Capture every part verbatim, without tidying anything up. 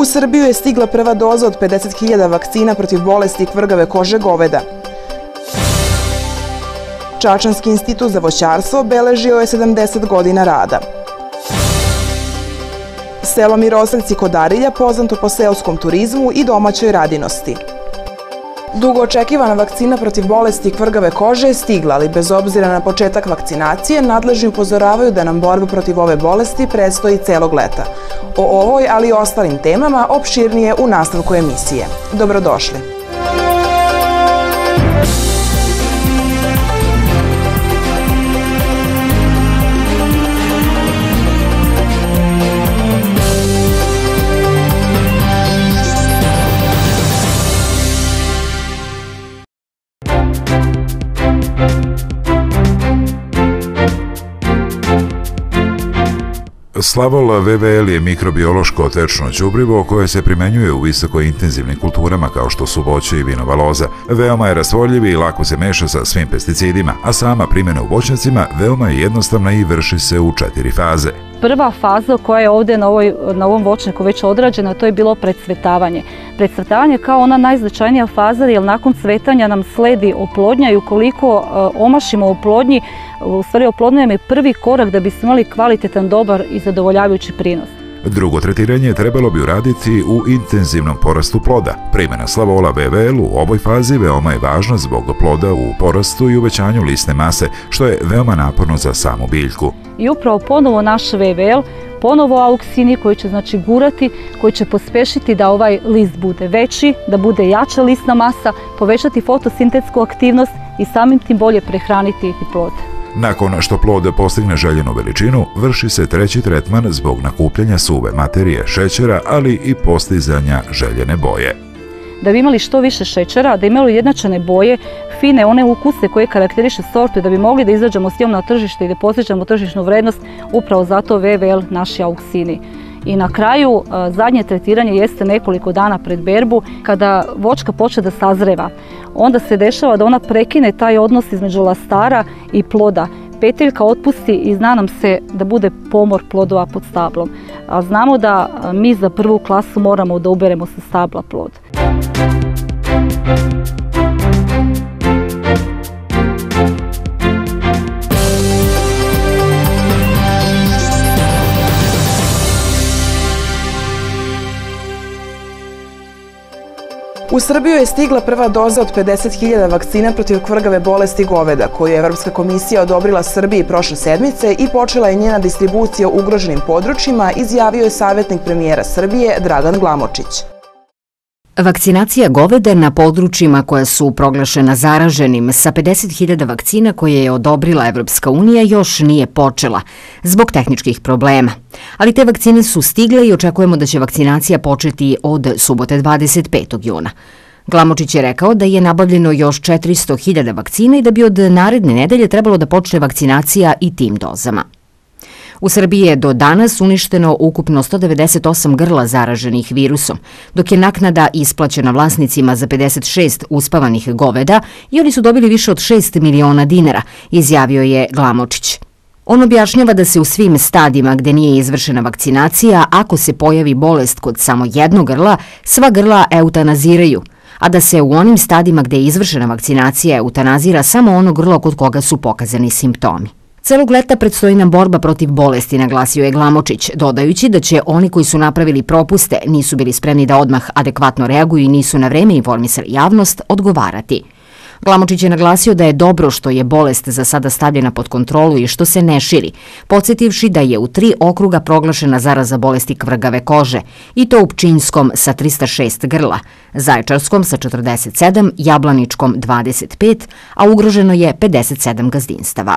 U Srbiju je stigla prva doza od pedeset hiljada vakcina protiv bolesti kvrgave kože goveda. Čačanski institut za voćarstvo obeležio je sedamdeset godina rada. Selo Miroseljci kod Arilja poznato po seoskom turizmu i domaćoj radinosti. Dugo očekivana vakcina protiv bolesti kvrgave kože je stigla, ali bez obzira na početak vakcinacije, nadležni upozoravaju da nam borba protiv ove bolesti predstoji celog leta. O ovoj, ali i ostalim temama, opširnije u nastavku emisije. Dobrodošli! Slavol V V L je mikrobiološko tečno đubrivo koje se primenjuje u visoko intenzivnim kulturama kao što su voće i vinova loza. Veoma je rastvorljiv i lako se meša sa svim pesticidima, a sama primjena u voćnjacima veoma je jednostavna i vrši se u četiri faze. Prva faza koja je ovdje na, ovoj, na ovom voćnjaku već odrađena, to je bilo precvetavanje. Precvetavanje kao ona najznačajnija faza, jer nakon cvetanja nam sledi oplodnja i ukoliko uh, omašimo oplodnji, u stvari oplodnja je prvi korak da bismo imali kvalitetan, dobar i zadovoljavajući prinos. Drugo tretiranje trebalo bi uraditi u intenzivnom porastu ploda. Primjena Slavola V V L u ovoj fazi veoma je važna zbog ploda u porastu i uvećanju lisne mase, što je veoma naporno za samu biljku. I upravo ponovo naš V V L, ponovo auksini koji će znači gurati, koji će pospešiti da ovaj list bude veći, da bude jača lisna masa, povećati fotosintetsku aktivnost i samim tim bolje prehraniti plod. Nakon što plod postigne željenu veličinu, vrši se treći tretman zbog nakupljanja suve materije, šećera, ali i postizanja željene boje. Da bi imali što više šećera, da imali ujednačene boje, fine, one ukuse koje karakteriše sortu, da bi mogli da izađemo s njom na tržište i da postižemo tržišnu vrednost, upravo zato V V L naši auksini. I na kraju, zadnje tretiranje jeste nekoliko dana pred berbu, kada voćka počne da sazreva. Onda se dešava da ona prekine taj odnos između lastara i ploda. Petiljka otpusti i zna nam se da bude pomor plodova pod stablom. A znamo da mi za prvu klasu moramo da uberemo sa stabla plod. U Srbiju je stigla prva doza od pedeset hiljada vakcina protiv kvrgave bolesti goveda, koju je Evropska komisija odobrila Srbiji prošle sedmice i počela je njena distribucija u ugroženim područjima, izjavio je savjetnik premijera Srbije Dragan Glamočić. Vakcinacija goveda na područjima koja su proglašena zaraženim sa pedeset hiljada vakcina koje je odobrila Evropska unija još nije počela zbog tehničkih problema. Ali te vakcine su stigle i očekujemo da će vakcinacija početi od subote dvadeset petog juna. Glamočić je rekao da je nabavljeno još četiristo hiljada vakcina i da bi od naredne nedelje trebalo da počne vakcinacija i tim dozama. U Srbiji je do danas uništeno ukupno sto devedeset osam grla zaraženih virusom, dok je naknada isplaćena vlasnicima za pedeset šest uspavanih goveda i oni su dobili više od šest miliona dinara, izjavio je Glamočić. On objašnjava da se u svim stadijima gde nije izvršena vakcinacija, ako se pojavi bolest kod samo jednog grla, sva grla eutanaziraju, a da se u onim stadijima gde je izvršena vakcinacija eutanazira samo ono grlo kod koga su pokazani simptomi. Celog leta predstoji nam borba protiv bolesti, naglasio je Glamočić, dodajući da će oni koji su napravili propuste, nisu bili spremni da odmah adekvatno reaguju i nisu na vreme informisali javnost, odgovarati. Glamočić je naglasio da je dobro što je bolest za sada stavljena pod kontrolu i što se ne širi, podsjetivši da je u tri okruga proglašena zaraza bolesti kvrgave kože, i to u Pčinjskom sa trista šest grla, Zaječarskom sa četrdeset sedam, Jablaničkom dvadeset pet, a ugroženo je pedeset sedam gazdinstava.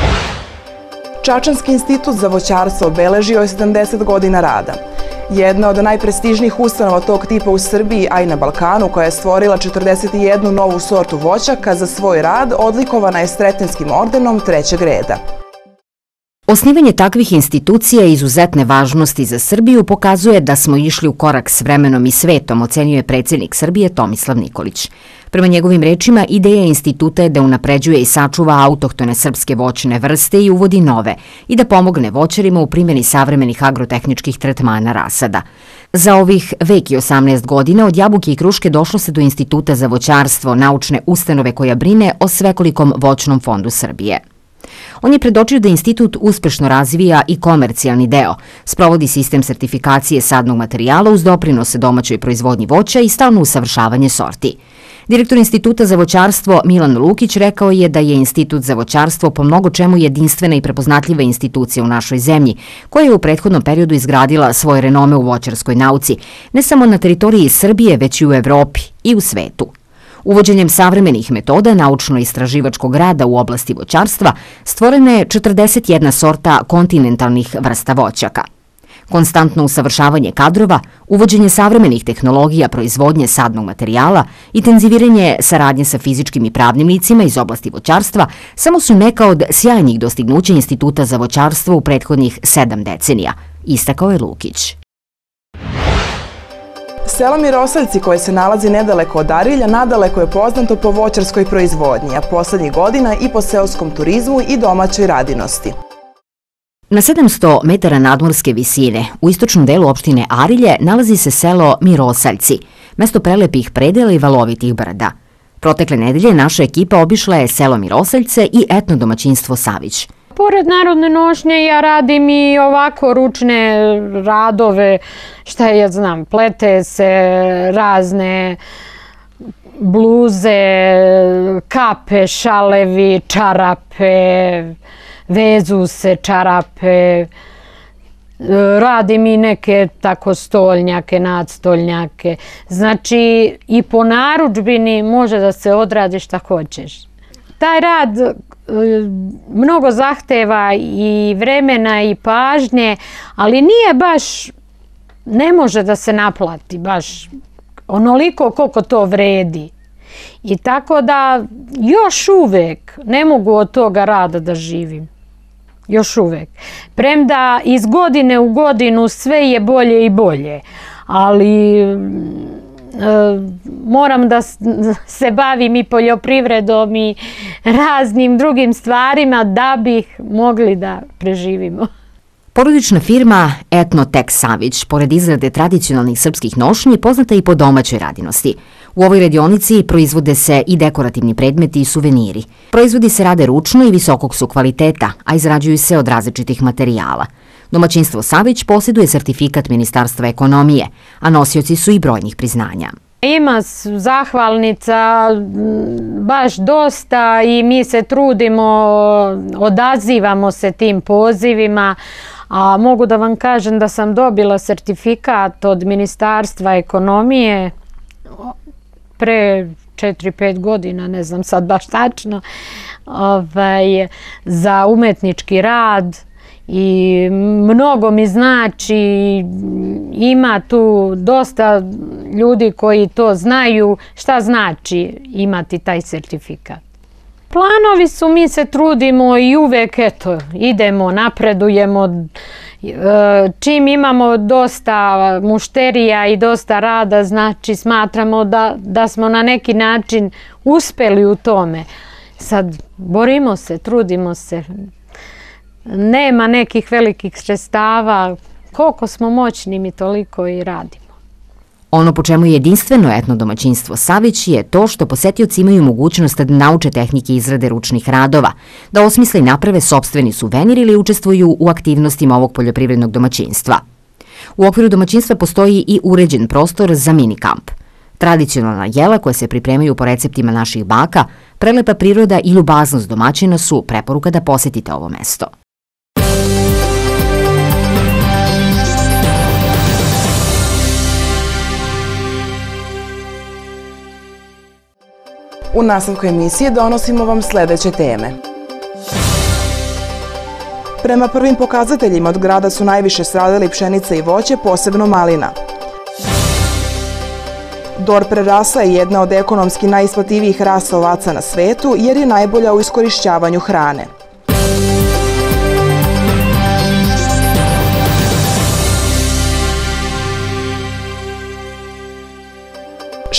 Čačanski institut za voćarstvo obeležio je sedamdeset godina rada. Jedna od najprestižnijih ustanova tog tipa u Srbiji, a i na Balkanu, koja je stvorila četrdeset jednu novu sortu voćaka za svoj rad, odlikovana je Sretenskim ordenom trećeg reda. Osnivanje takvih institucija izuzetne važnosti za Srbiju pokazuje da smo išli u korak s vremenom i svetom, ocenjuje predsjednik Srbije Tomislav Nikolić. Prema njegovim rečima, ideja instituta je da unapređuje i sačuva autohtone srpske voćne vrste i uvodi nove i da pomogne voćarima u primjeni savremenih agrotehničkih tretmana rasada. Za ovih vek i osamnaest godina od Jabuke i Kruške došlo se do Instituta za voćarstvo, naučne ustanove koja brine o svekolikom voćnom fondu Srbije. On je predočio da institut uspešno razvija i komercijalni deo, sprovodi sistem sertifikacije sadnog materijala uz doprinose domaćoj proizvodnji voća i stalno usavršavanje sorti. Direktor Instituta za voćarstvo Milan Lukić rekao je da je Institut za voćarstvo po mnogo čemu jedinstvena i prepoznatljiva institucija u našoj zemlji, koja je u prethodnom periodu izgradila svoje renome u voćarskoj nauci, ne samo na teritoriji Srbije, već i u Evropi i u svetu. Uvođenjem savremenih metoda naučno-istraživačkog rada u oblasti voćarstva stvorena je četrdeset jedna sorta kontinentalnih vrsta voćaka. Konstantno usavršavanje kadrova, uvođenje savremenih tehnologija proizvodnje sadnog materijala, intenziviranje saradnje sa fizičkim i pravnim licima iz oblasti voćarstva samo su neka od sjajnih dostignuća Instituta za voćarstvo u prethodnih sedam decenija, istakao je Lukić. Selo Mirosaljci, koje se nalazi nedaleko od Arilja, nadaleko je poznato po voćarskoj proizvodnji, a poslednjih godina i po seoskom turizmu i domaćoj radinosti. Na sedamsto metara nadmorske visine, u istočnom delu opštine Arilje, nalazi se selo Mirosaljci, mesto prelepih predela i valovitih brda. Protekle nedelje naša ekipa obišla je selo Mirosaljce i etno domaćinstvo Savić. Pored narodne nošnje ja radim i ovako ručne radove, šta ja znam, plete se razne bluze, kape, šalevi, čarape, vezu se čarape, radim i neke tako stoljnjake, nadstoljnjake. Znači i po narudžbini može da se odradi šta hoćeš. Taj rad mnogo zahteva i vremena i pažnje, ali nije baš, ne može da se naplati baš onoliko koliko to vredi. I tako da još uvek ne mogu od toga rada da živim. Još uvek. Premda iz godine u godinu sve je bolje i bolje, ali moram da se bavim i poljoprivredom i raznim drugim stvarima da bih mogli da preživimo. Porodična firma Etnotek Savić, pored izrade tradicionalnih srpskih nošnji, poznata i po domaćoj radinosti. U ovoj radionici proizvode se i dekorativni predmeti i suveniri. Proizvodi se rade ručno i visokog su kvaliteta, a izrađuju se od različitih materijala. Domaćinstvo Savić posjeduje sertifikat Ministarstva ekonomije, a nosioci su i brojnih priznanja. Ima zahvalnica baš dosta i mi se trudimo, odazivamo se tim pozivima, a mogu da vam kažem da sam dobila sertifikat od Ministarstva ekonomije pre četiri pet godina, ne znam sad baš tačno, za umetnički rad. I mnogo mi znači, ima tu dosta ljudi koji to znaju šta znači imati taj sertifikat. Planovi su, mi se trudimo i uvek eto, idemo, napredujemo. Čim imamo dosta mušterija i dosta rada, znači smatramo da, da smo na neki način uspeli u tome. Sad borimo se, trudimo se. Nema nekih velikih sredstava, koliko smo moćni mi toliko i radimo. Ono po čemu je jedinstveno etno domaćinstvo Savić je to što posetioci imaju mogućnost da nauče tehnike izrade ručnih radova, da osmisle i naprave sopstveni suvenir ili učestvuju u aktivnostima ovog poljoprivrednog domaćinstva. U okviru domaćinstva postoji i uređen prostor za mini kamp. Tradicionalna jela koja se pripremaju po receptima naših baka, prelepa priroda i ljubaznost domaćina su preporuka da posetite ovo mesto. U nastavku emisije donosimo vam sledeće teme. Prema prvim pokazateljima od grada su najviše stradali pšenica i voće, posebno malina. Dor prerasla je jedna od ekonomski najisplativijih rasa ovaca na svetu jer je najbolja u iskorišćavanju hrane.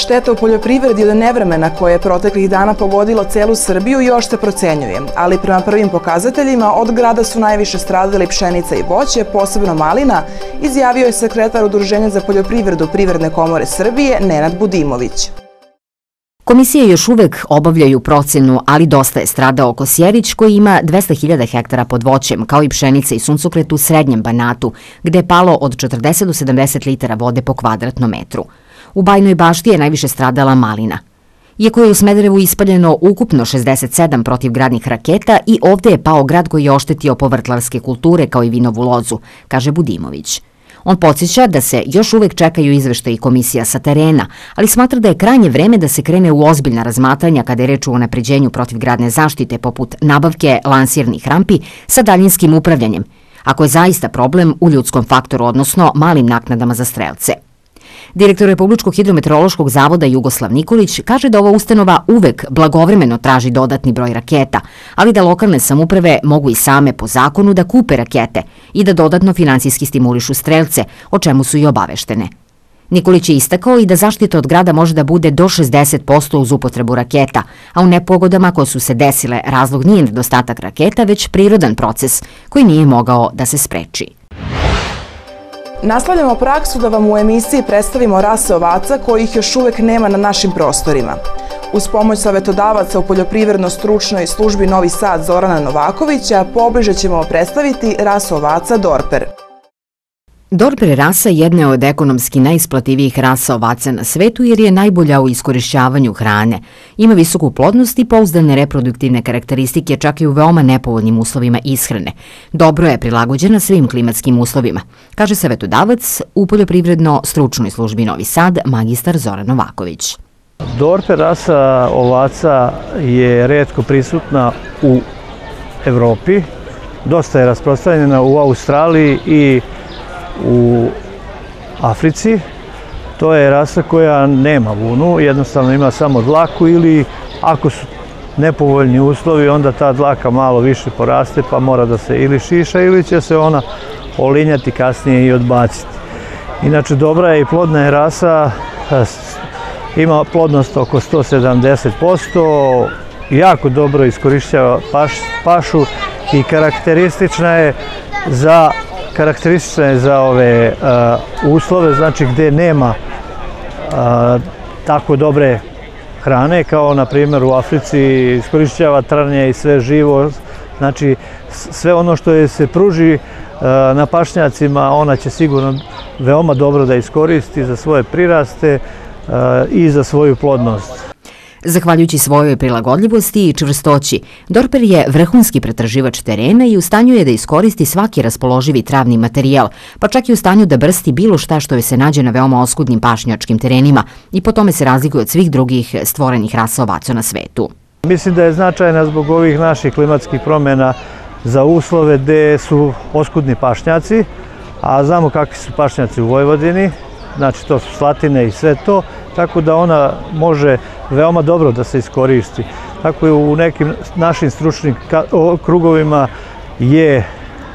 Šteta u poljoprivredi od nevremena koje je proteklih dana pogodilo celu Srbiju još se procenjuje, ali prema prvim pokazateljima od grada su najviše stradali pšenica i voće, posebno malina, izjavio je sekretar Udruženja za poljoprivredu Privredne komore Srbije Nenad Budimović. Komisije još uvek obavljaju procenu, ali dosta je stradao Kosjerić koji ima dvesta hiljada hektara pod voćem, kao i pšenica i suncokret u srednjem Banatu, gde je palo od četrdeset do sedamdeset litara vode po kvadratnom metru. U Bajnoj Bašti je najviše stradala malina. Iako je u Smederevu ispaljeno ukupno šezdeset sedam protivgradnih raketa i ovde je pao grad koji je oštetio povrtlarske kulture kao i vinovu lozu, kaže Budimović. On podsjeća da se još uvek čekaju izveštaji komisija sa terena, ali smatra da je krajnje vreme da se krene u ozbiljna razmatranja kada je reč o unapređenju protivgradne zaštite poput nabavke lansirnih rampi sa daljinskim upravljanjem, ako je zaista problem u ljudskom faktoru, odnosno malim naknadama za strelce. Direktor Republičkog hidrometeorološkog zavoda Jugoslav Nikolić kaže da ova ustanova uvek blagovremeno traži dodatni broj raketa, ali da lokalne samouprave mogu i same po zakonu da kupe rakete i da dodatno finansijski stimulišu strelce, o čemu su i obaveštene. Nikolić je istakao i da zaštita od grada može da bude do šezdeset posto uz upotrebu raketa, a u nepogodama koje su se desile razlog nije nedostatak raketa, već prirodan proces koji nije mogao da se spreči. Nastavljamo praksu da vam u emisiji predstavimo rase ovaca kojih još uvek nema na našim prostorima. Uz pomoć savetodavaca u poljoprivredno-stručnoj službi Novi Sad Zorana Novakovića pobliže ćemo predstaviti rasu ovaca Dorper. Dorper rasa jedna je od ekonomski najisplativijih rasa ovaca na svetu jer je najbolja u iskorišćavanju hrane. Ima visoku plodnost i pouzdane reproduktivne karakteristike čak i u veoma nepovoljnim uslovima ishrane. Dobro je prilagođena svim klimatskim uslovima, kaže savetodavac u poljoprivredno-stručnoj službi Novi Sad magistar Zoran Novaković. Dorper rasa ovaca je retko prisutna u Evropi, dosta je rasprostranjena u Australiji i u Africi. To je rasa koja nema vunu, jednostavno ima samo dlaku ili ako su nepovoljni uslovi onda ta dlaka malo više poraste pa mora da se ili šiša ili će se ona olinjati kasnije i odbaciti. Inače dobra je i plodna je rasa, ima plodnost oko sto sedamdeset posto, jako dobro iskorišćava paš, pašu i karakteristična je za Karakteristična je za ove uh, uslove, znači gde nema uh, tako dobre hrane, kao na primjer u Africi, iskorišćava trnje i sve živo, znači sve ono što je se pruži uh, na pašnjacima, ona će sigurno veoma dobro da iskoristi za svoje priraste uh, i za svoju plodnost. Zahvaljujući svojoj prilagodljivosti i čvrstoći, Dorper je vrhunski pretraživač terena i u stanju je da iskoristi svaki raspoloživi travni materijal, pa čak i u stanju da brsti bilo šta što je se nađe na veoma oskudnim pašnjačkim terenima i po tome se razlikuje od svih drugih stvorenih rasa ovaca na svetu. Mislim da je značajna zbog ovih naših klimatskih promjena za uslove gde su oskudni pašnjaci, a znamo kakvi su pašnjaci u Vojvodini, znači to su slatine i sve to, tako da ona može veoma dobro da se iskoristi. Tako je u nekim našim stručnim krugovima je,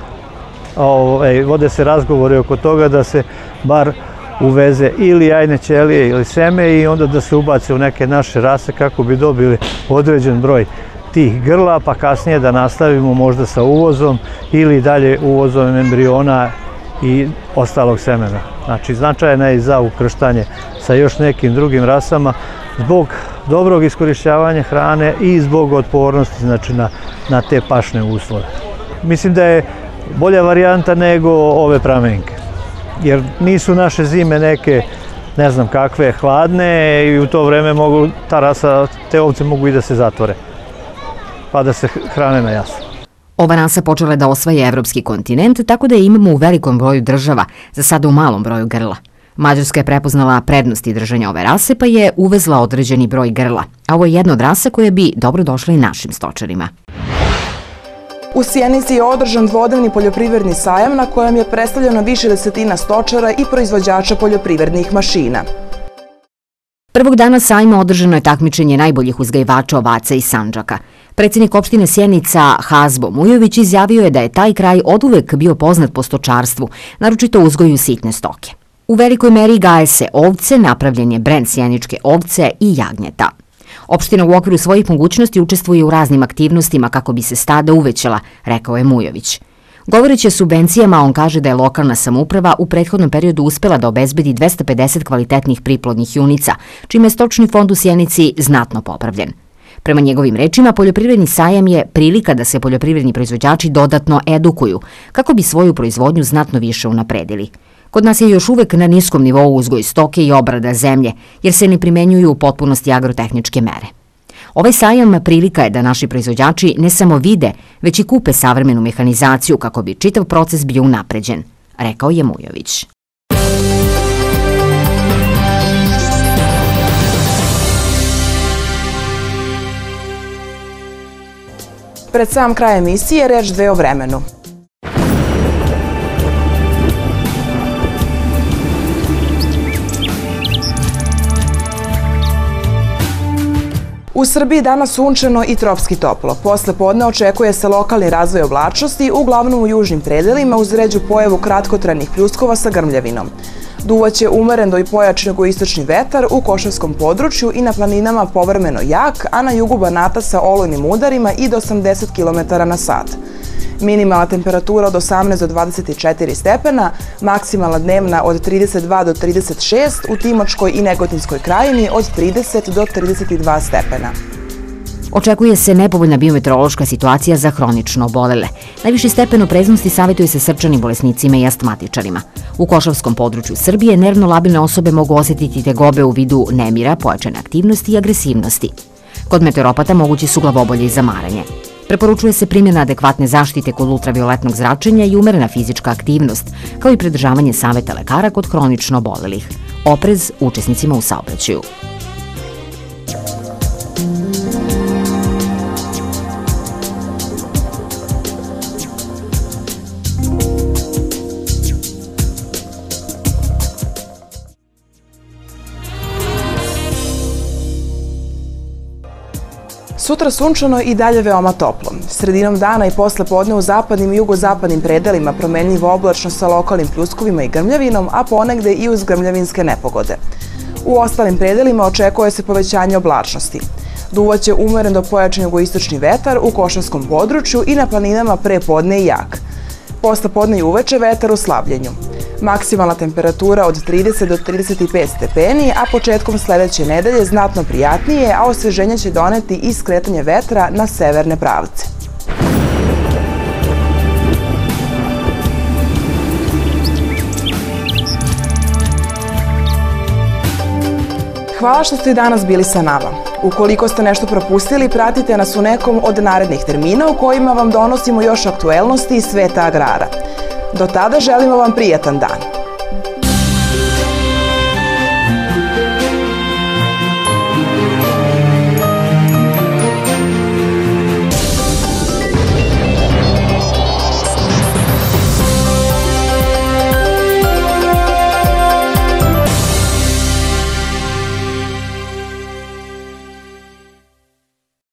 ovaj, vode se razgovori oko toga da se bar uveze ili jajne ćelije ili seme i onda da se ubace u neke naše rase kako bi dobili određen broj tih grla, pa kasnije da nastavimo možda sa uvozom ili dalje uvozom embriona i ostalog semena. Znači, značajna je i za ukrštanje sa još nekim drugim rasama zbog dobrog iskorišćavanja hrane i zbog otpornosti, znači, na, na te pašne uslove. Mislim da je bolja varijanta nego ove pramenke, jer nisu naše zime neke, ne znam kakve, hladne i u to vreme mogu, ta rasa, te ovce mogu i da se zatvore, pa da se hrane na jasu. Ova rasa počela je da osvaja evropski kontinent, tako da je imamo u velikom broju država, za sada u malom broju grla. Mađarska je prepoznala prednosti držanja ove rase, pa je uvezla određeni broj grla, a ovo je jedna od rasa koje bi dobro došla i našim stočarima. U Sjenici je održan dvodnevni poljoprivredni sajam na kojem je predstavljeno više desetina stočara i proizvođača poljoprivrednih mašina. Prvog dana sajma održano je takmičenje najboljih uzgajivača ovaca iz Sandžaka. Predsjednik opštine Sjenica Hazbo Mujović izjavio je da je taj kraj oduvek bio poznat po stočarstvu, naročito uzgoju sitne stoke. U velikoj meri gaje se ovce, napravljen je brend sjeničke ovce i jagnjeta. Opština u okviru svojih mogućnosti učestvuje u raznim aktivnostima kako bi se stada uvećala, rekao je Mujović. Govoreći o subvencijama, on kaže da je lokalna samouprava u prethodnom periodu uspela da obezbedi dvesta pedeset kvalitetnih priplodnih junica, čime je stočni fond u Sjenici znatno popravljen. Prema njegovim rečima, poljoprivredni sajam je prilika da se poljoprivredni proizvođači dodatno edukuju, kako bi svoju proizvodnju znatno više unapredili. Kod nas je još uvek na niskom nivou uzgoj stoke i obrada zemlje, jer se ne primenjuju u potpunosti agrotehničke mere. Ovaj sajam prilika je da naši proizvođači ne samo vide, već i kupe savremenu mehanizaciju kako bi čitav proces bio unapređen, rekao je Mujović. Pred sam kraj emisije reč dve o vremenu. U Srbiji danas sunčano i tropski toplo. Posle podne očekuje se lokalni razvoj oblačnosti, uglavnom u južnim predelima uz ređu pojavu kratkotrajnih pljuskova sa grmljavinom. Duvaće umeren do i pojačan jugoistočni vetar u Košavskom području i na planinama povremeno jak, a na jugu Banata sa olujnim udarima i do osamdeset kilometara na sat. Minimalna temperatura od osamnaest do dvadeset četiri stepena, maksimalna dnevna od trideset dva do trideset šest, u Timočkoj i Negotinskoj krajini od trideset do trideset dva stepena. Očekuje se nepovoljna biometeorološka situacija za hronično obolele. Najviši stepen opreznosti savjetuje se srčanim bolesnicima i astmatičarima. U Košavskom području Srbije nervno labilne osobe mogu osjetiti tegobe u vidu nemira, pojačane aktivnosti i agresivnosti. Kod meteoropata mogući su glavobolje i zamaranje. Preporučuje se primjena adekvatne zaštite kod ultravioletnog zračenja i umerena fizička aktivnost, kao i pridržavanje saveta lekara kod hronično obolelih. Oprez učesnicima u saobraćaju. Sutra sunčano i dalje veoma toplo. Sredinom dana i posle podne u zapadnim i jugozapadnim predelima promenljivo oblačno sa lokalnim pljuskovima i grmljavinom, a ponegde i uz grmljavinske nepogode. U ostalim predelima očekuje se povećanje oblačnosti. Duvaće umeren do pojačan jugoistočni vetar u Košavskom području i na planinama pre podne i jak. Posle podne i uveče vetar u slabljenju. Maksimalna temperatura od trideset do trideset pet stepeni, a početkom sledeće nedelje znatno prijatnije, a osveženje će doneti i skretanje vetra na severne pravce. Hvala što ste i danas bili sa nama. Ukoliko ste nešto propustili, pratite nas u nekom od narednih termina u kojima vam donosimo još aktuelnosti iz sveta agrara. Do tada želimo vam prijatan dan.